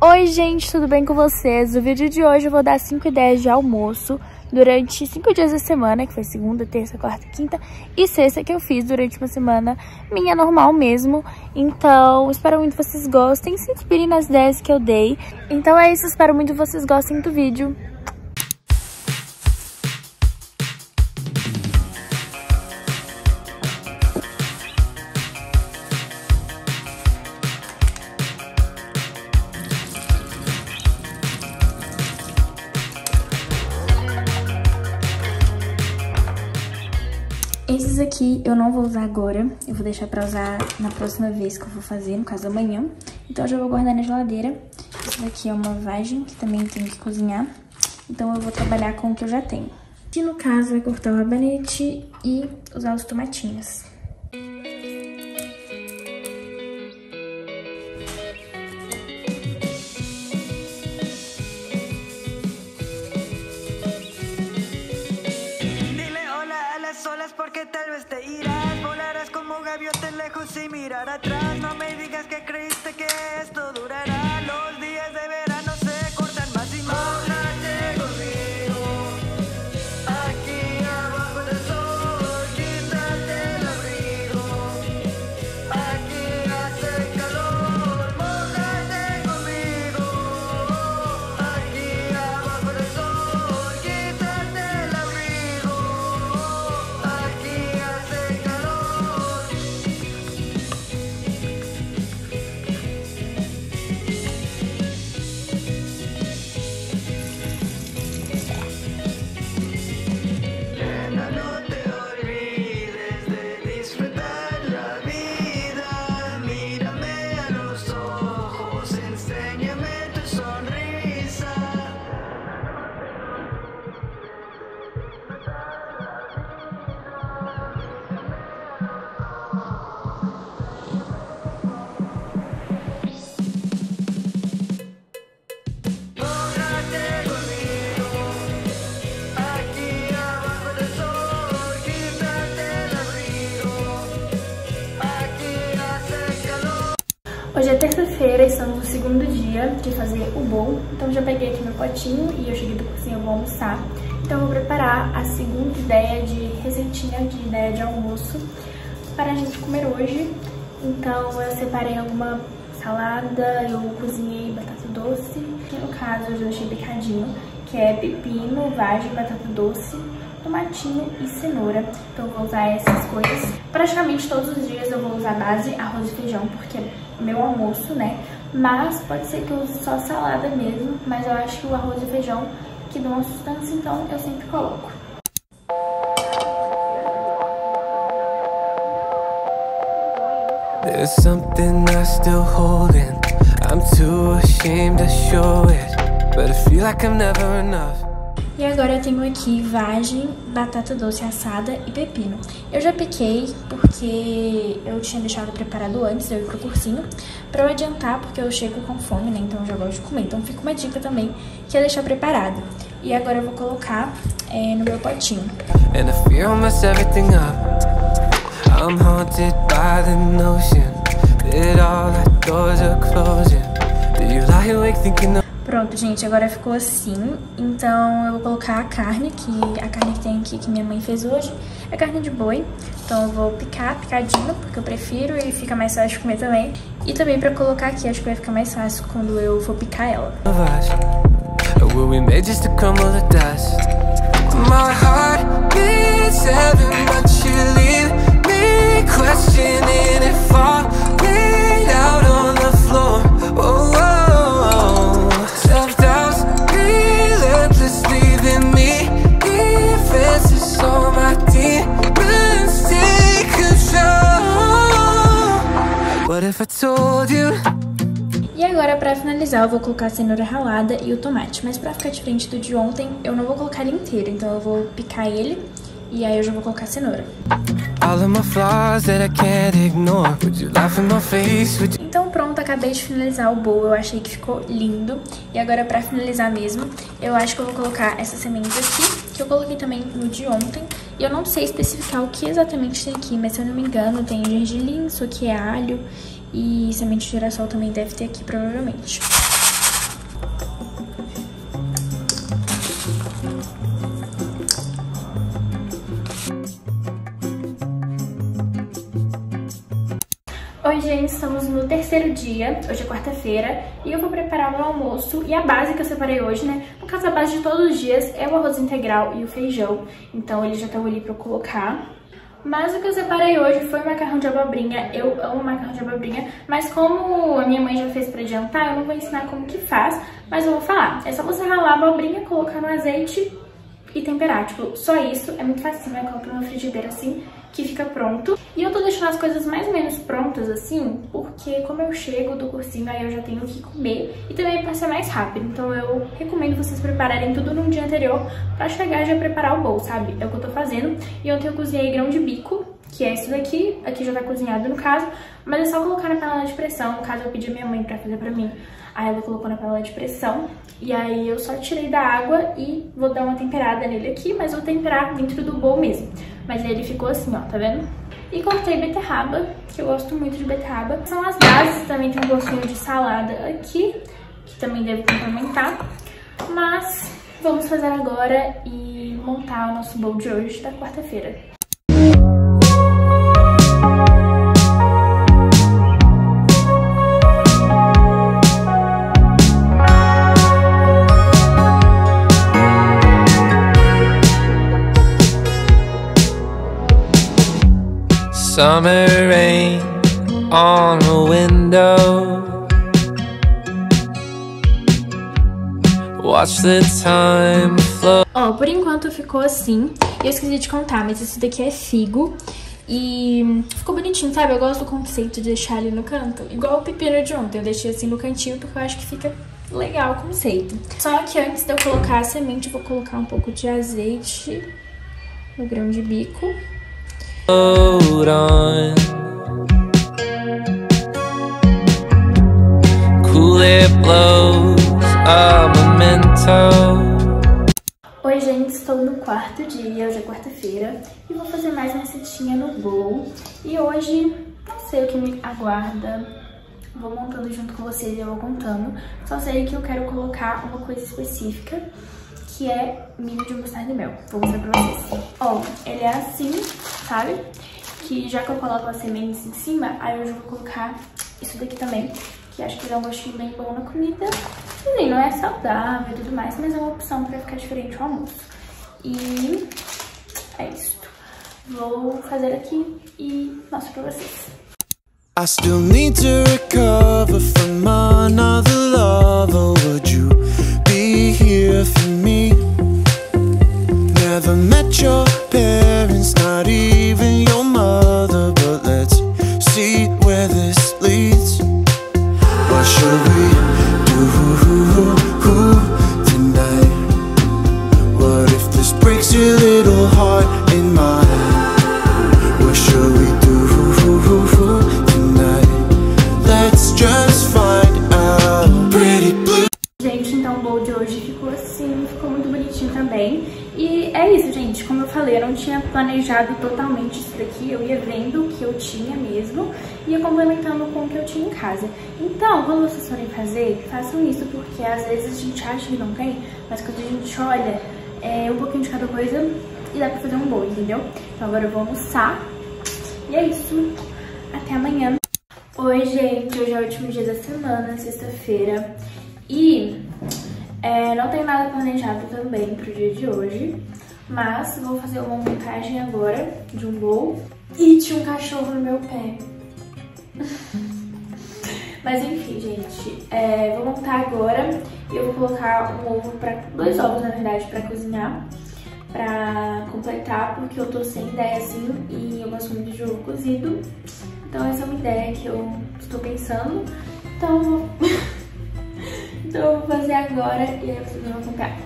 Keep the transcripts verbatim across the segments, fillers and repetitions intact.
Oi gente, tudo bem com vocês? No vídeo de hoje eu vou dar cinco ideias de almoço durante cinco dias da semana, que foi segunda, terça, quarta, quinta e sexta, que eu fiz durante uma semana minha normal mesmo. Então, espero muito que vocês gostem, se inspirem nas ideias que eu dei. Então é isso, espero muito que vocês gostem do vídeo. Esses aqui eu não vou usar agora, eu vou deixar pra usar na próxima vez que eu vou fazer, no caso amanhã. Então eu já vou guardar na geladeira. Esse daqui é uma vagem, que também tenho que cozinhar. Então eu vou trabalhar com o que eu já tenho. E no caso vai cortar o rabanete e usar os tomatinhos. Porque tal vez te irás, volarás como gaviotas lejos y mirar atrás. No me digas que creíste que esto durará. Los días de verano se cortan más y más. Mójate conmigo, aquí abajo del sol. Quítate el abrigo, aquí hace calor. Mójate conmigo, aquí abajo del sol. Quítate el abrigo. Hoje é terça-feira, estamos no segundo dia de fazer o bowl. Então já peguei aqui meu potinho e eu cheguei do cozinha, eu vou almoçar. Então eu vou preparar a segunda ideia de receitinha, de ideia de almoço para a gente comer hoje. Então eu separei alguma salada, eu cozinhei batata doce. No caso eu já deixei picadinho, que é pepino, vagem, batata doce, tomatinho e cenoura. Então eu vou usar essas coisas. Praticamente todos os dias eu vou usar base arroz e feijão, porque é meu almoço, né? Mas pode ser que eu use só salada mesmo, mas eu acho que o arroz e feijão que dão uma sustância, então eu sempre coloco. There's something I still holding. I'm too ashamed to show it, but I feel like I'm never enough. E agora eu tenho aqui vagem, batata doce assada e pepino. Eu já piquei porque eu tinha deixado preparado antes de eu ir pro cursinho, pra eu adiantar, porque eu chego com fome, né? Então eu já gosto de comer. Então fica uma dica também, que é deixar preparado. E agora eu vou colocar é, no meu potinho. And I feel almost everything up. I'm haunted by the notion that all the doors are closing. Do you lie awake thinking of... Pronto, gente, agora ficou assim. Então eu vou colocar a carne, que a carne que tem aqui, que minha mãe fez hoje, é carne de boi. Então eu vou picar, picadinho, porque eu prefiro e fica mais fácil de comer também. E também pra colocar aqui, acho que vai ficar mais fácil quando eu for picar ela. Will we made just to crumble the dust? My heart beats heaven, but you leave me questioning if I'm laid out on the floor. Oh, oh, oh. Self-doubt's relentless, leaving me defenses, so my demons take control. What if I told you? E agora, pra finalizar, eu vou colocar a cenoura ralada e o tomate. Mas pra ficar diferente do de ontem, eu não vou colocar ele inteiro. Então eu vou picar ele e aí eu já vou colocar a cenoura. Então pronto, acabei de finalizar o bowl. Eu achei que ficou lindo. E agora, pra finalizar mesmo, eu acho que eu vou colocar essas sementes aqui, que eu coloquei também no de ontem. E eu não sei especificar o que exatamente tem aqui, mas se eu não me engano, tem gergelim, isso aqui é alho. E semente de girassol também deve ter aqui, provavelmente. gente, estamos no terceiro dia, hoje é quarta-feira, e eu vou preparar o meu almoço. E a base que eu separei hoje, né, no caso a base de todos os dias, é o arroz integral e o feijão. Então eles já estão ali pra eu colocar. Mas o que eu separei hoje foi o macarrão de abobrinha. Eu amo macarrão de abobrinha, mas como a minha mãe já fez pra adiantar, eu não vou ensinar como que faz, mas eu vou falar. É só você ralar a abobrinha, colocar no azeite e temperar, tipo, só isso. É muito facinho, eu coloco na frigideira assim, que fica pronto. E eu tô deixando as coisas mais ou menos prontas assim, porque como eu chego do cursinho, aí eu já tenho que comer e também pra ser mais rápido. Então eu recomendo vocês prepararem tudo num dia anterior pra chegar e já preparar o bowl, sabe? É o que eu tô fazendo. E ontem eu cozinhei grão de bico, que é isso daqui. Aqui já tá cozinhado no caso, mas é só colocar na panela de pressão. No caso eu pedi a minha mãe pra fazer pra mim. Aí ela colocou na panela de pressão e aí eu só tirei da água e vou dar uma temperada nele aqui, mas vou temperar dentro do bowl mesmo. Mas ele ficou assim, ó, tá vendo? E cortei beterraba, que eu gosto muito de beterraba. São as bases, também tem um gostinho de salada aqui, que também devo complementar. Mas vamos fazer agora e montar o nosso bowl de hoje, da quarta-feira. Summer rain on a window. Watch the time flow. Ó, por enquanto ficou assim. Eu esqueci de contar, mas esse daqui é figo. E ficou bonitinho, sabe? Eu gosto do conceito de deixar ali no canto. Igual o pepino de ontem, eu deixei assim no cantinho porque eu acho que fica legal o conceito. Só que antes de eu colocar a semente, eu vou colocar um pouco de azeite no grão de bico. Hold on. Cool it blows a memento. Oi gente, estou no quarto dia, hoje é quarta-feira e vou fazer mais uma receitinha no bowl. E hoje não sei o que me aguarda, vou montando junto com vocês e eu vou contando. Só sei que eu quero colocar uma coisa específica, que é milho de mostarda e mel. Vou mostrar pra vocês. Ó, ele é assim, sabe? Que já que eu coloco as sementes em cima, aí eu já vou colocar isso daqui também, que acho que dá um gostinho bem bom na comida. E não é saudável e tudo mais, mas é uma opção pra ficar diferente o almoço. E é isso. Vou fazer aqui e mostro pra vocês. I still need to recover from another lover. Would you be here for me? Never met your parents, not even your mother. But let's see where this leads. What should we do tonight? What if this breaks your little heart in mine? What should we do tonight? Let's just find out. Pretty blue. Gente, então o bowl de hoje ficou assim, ficou muito bonitinho também. E é isso, gente, como eu falei, eu não tinha planejado totalmente isso daqui, eu ia vendo o que eu tinha mesmo, ia complementando com o que eu tinha em casa. Então, quando vocês forem fazer, façam isso, porque às vezes a gente acha que não tem, mas quando a gente olha, é um pouquinho de cada coisa e dá pra fazer um bowl, entendeu? Então agora eu vou almoçar, e é isso, até amanhã. Oi, gente, hoje é o último dia da semana, sexta-feira, e é, não tenho nada planejado também pro dia de hoje, mas vou fazer uma montagem agora de um bowl. E tinha um cachorro no meu pé. Mas enfim, gente, é, vou montar agora e eu vou colocar um ovo, pra, dois ovos na verdade, pra cozinhar, pra completar, porque eu tô sem ideia assim e eu gosto muito de ovo cozido. Então essa é uma ideia que eu estou pensando. Então eu vou... Então eu vou fazer agora e aí vocês vão acompanhar.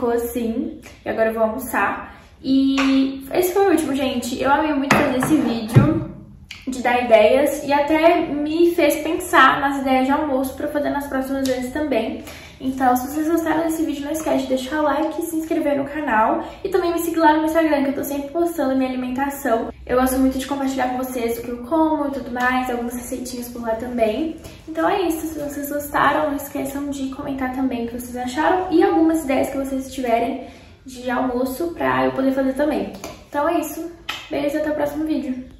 ficou assim. E agora eu vou almoçar. E esse foi o último, gente. Eu amei muito fazer esse vídeo de dar ideias e até me fez pensar nas ideias de almoço pra fazer nas próximas vezes também. Então, se vocês gostaram desse vídeo, não esquece de deixar o like, se inscrever no canal e também me seguir lá no Instagram, que eu tô sempre postando minha alimentação. Eu gosto muito de compartilhar com vocês o que eu como e tudo mais, algumas receitinhas por lá também. Então é isso, se vocês gostaram, não esqueçam de comentar também o que vocês acharam e algumas ideias que vocês tiverem de almoço pra eu poder fazer também. Então é isso, beijo e até o próximo vídeo.